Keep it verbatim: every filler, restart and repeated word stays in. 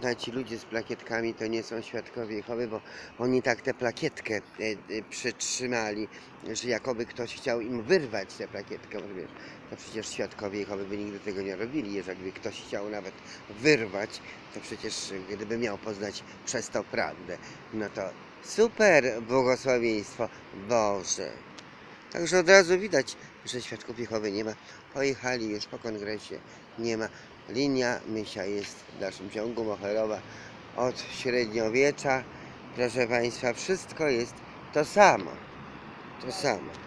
a ci ludzie z plakietkami to nie są świadkowie Jehowy, bo oni tak tę plakietkę e, e, przytrzymali, że jakoby ktoś chciał im wyrwać tę plakietkę. Bo wiesz, to przecież świadkowie Jehowy by nigdy tego nie robili. Jeżeli by ktoś chciał nawet wyrwać, to przecież gdyby miał poznać przez to prawdę, no to super błogosławieństwo Boże. Także od razu widać, że świadków Jehowy nie ma. Pojechali już po kongresie, nie ma. Linia Mysia jest w dalszym ciągu moherowa od średniowiecza. Proszę Państwa, wszystko jest to samo. To samo.